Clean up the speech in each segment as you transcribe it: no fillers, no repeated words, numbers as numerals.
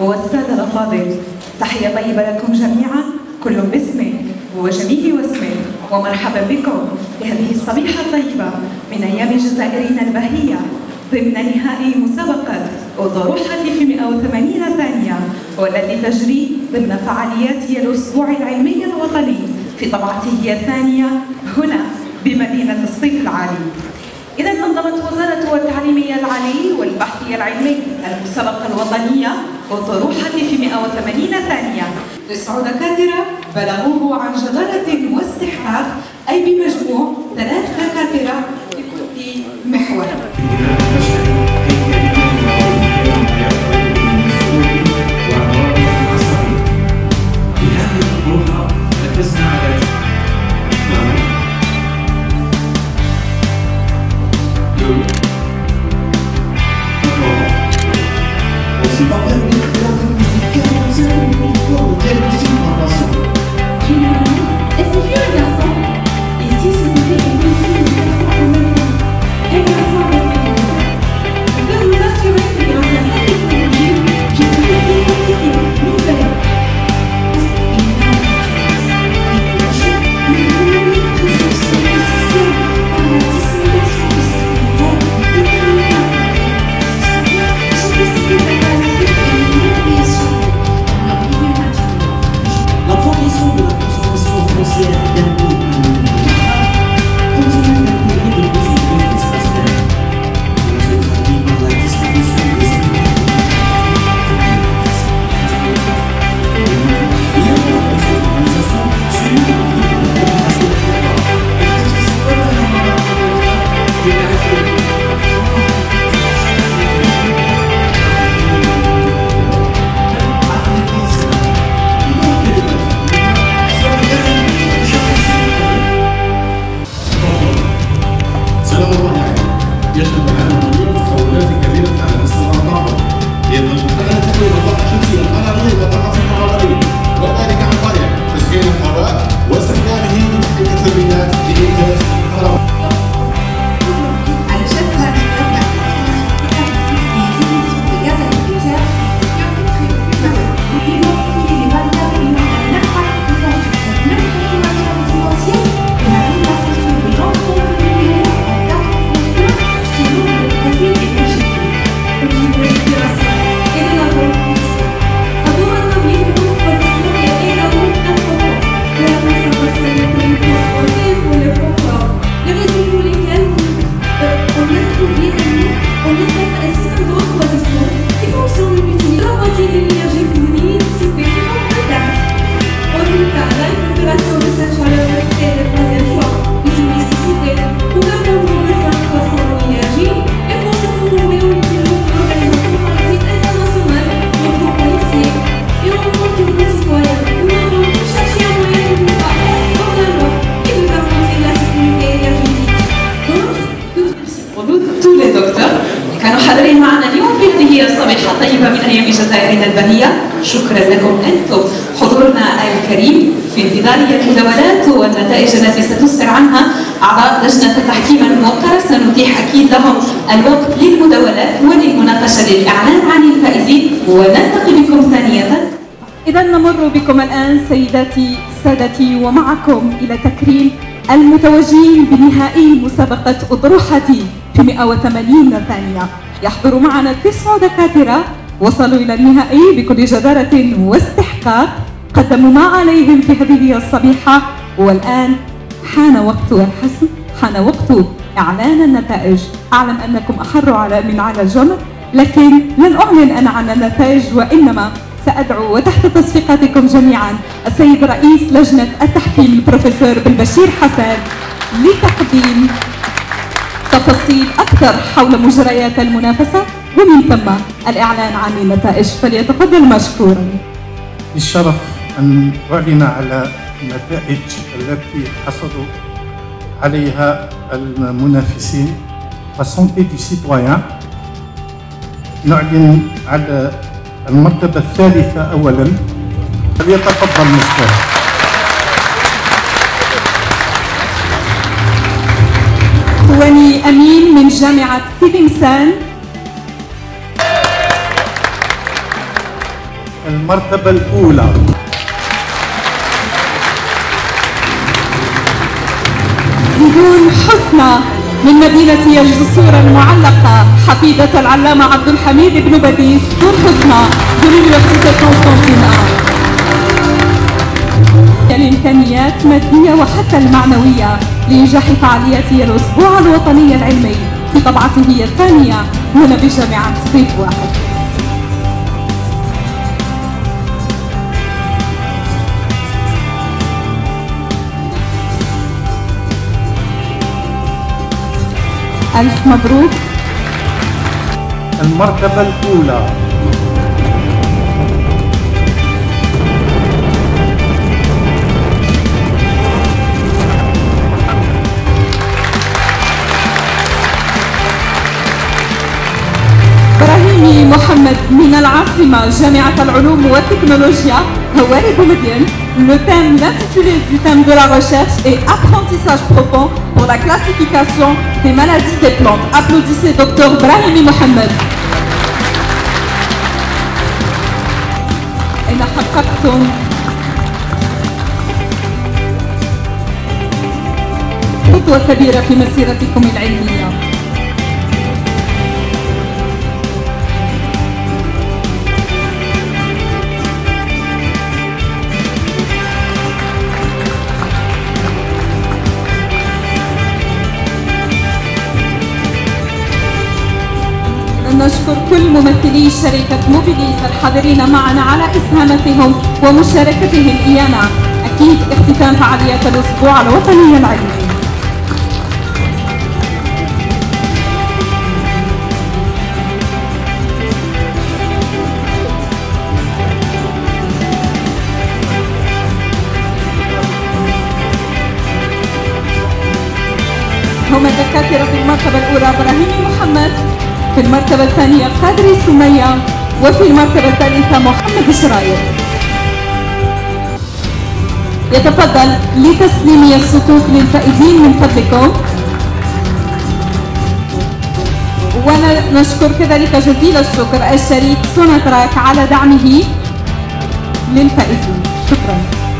والسادة الأفاضل، تحية طيبة لكم جميعا، كل باسمه وجميع واسمه، ومرحبا بكم في هذه الصبيحة الطيبة من أيام جزائرنا البهية ضمن نهائي مسابقة الأطروحة في 180 ثانية، والتي تجري ضمن فعاليات الأسبوع العلمي الوطني في طبعته الثانية هنا بمدينة الصيف العالي. إذا نظمت وزارة التعليمية العالي والبحثية العلمي المسابقة الوطنية الأطروحة في 180 ثانية. 9 دكاترة بلغوه عن جدارة واستحقاق، أي بمجموع 3 دكاترة في كل محور. حاضرين معنا اليوم في هذه الصبيحة الطيبة من أيام جزائرنا البهية. شكرا لكم أنتم حضورنا الكريم في انتظار المداولات والنتائج التي ستسفر عنها أعضاء لجنة التحكيم الموقرة. سنتيح أكيد لهم الوقت للمداولات وللمناقشة للإعلان عن الفائزين، ونلتقي بكم ثانية. إذا نمر بكم الآن سيداتي سادتي ومعكم إلى تكريم المتوجين بنهائي مسابقة أطروحة في 180 ثانية. يحضر معنا 9 دكاترة وصلوا إلى النهائي بكل جدارة واستحقاق، قدموا ما عليهم في هذه الصبيحة، والآن حان وقت الحسم، حان وقت إعلان النتائج. أعلم أنكم أحروا من على الجمر، لكن لن أعلن أنا عن النتائج، وإنما سأدعو وتحت تصفيقاتكم جميعا السيد رئيس لجنة التحكيم البروفيسور بالبشير حسن لتقديم تفاصيل أكثر حول مجريات المنافسة، ومن ثم الإعلان عن النتائج. فليتفضل مشكورا. بالشرف أن أعلن على النتائج التي حصلوا عليها المنافسين وسونتي دو سيتويان. نعلن على المرتبة الثالثة أولا، فليتفضل مشكورا. وني أمين من جامعة تلمسان. المرتبة الأولى زيدون حسنى من مدينة الجسور المعلقة، حفيدة العلامة عبد الحميد بن بديس دون حسنى de l'Université Constantina. الإمكانيات مادية وحتى المعنوية لإنجاح فعاليات الأسبوع الوطني العلمي في طبعته الثانية هنا بجامعة صيف واحد. ألف مبروك. المرتبة الأولى إبراهيم محمد من العاصمة جامعة العلوم والتكنولوجيا هواري بومدين. Le thème, l'intitulé du thème de la recherche est apprentissage profond pour la classification des maladies des plantes. Applaudissez Dr Brahimi Mohamed. إن حققتم خطوة كبيرة في مسيرتكم العلمية. نشكر كل ممثلي شركة موبيليس الحاضرين معنا على إسهاماتهم ومشاركتهم إيانا أكيد اختتام فعاليات الأسبوع الوطني العلمي. هم الدكاترة في المرتبة الأولى إبراهيم محمد، في المرتبة الثانية قادري سمية، وفي المرتبة الثالثة محمد شراير. يتفضل لتسليم الصكوك للفائزين من فضلكم. ونشكر كذلك جزيل الشكر الشريك سوناتراك على دعمه للفائزين. شكرا.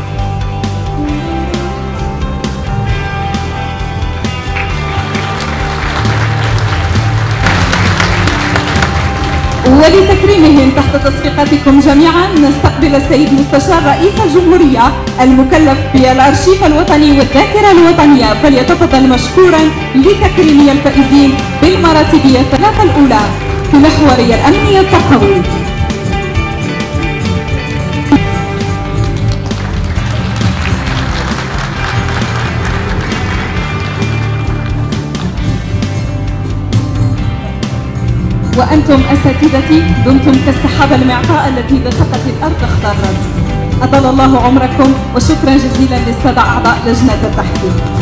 ولتكريمهم تحت تصفيقاتكم جميعا نستقبل السيد مستشار رئيس الجمهورية المكلف بالأرشيف الوطني والذاكرة الوطنية، فليتفضل مشكورا لتكريم الفائزين بالمراتب الثلاثة الأولى في محور الأمنية التربوي. وأنتم أساتذتي دمتم كالسحابة المعطاء التي إذا سقت الأرض اختارت. أطال الله عمركم وشكرا جزيلا للسادة أعضاء لجنة التحكيم.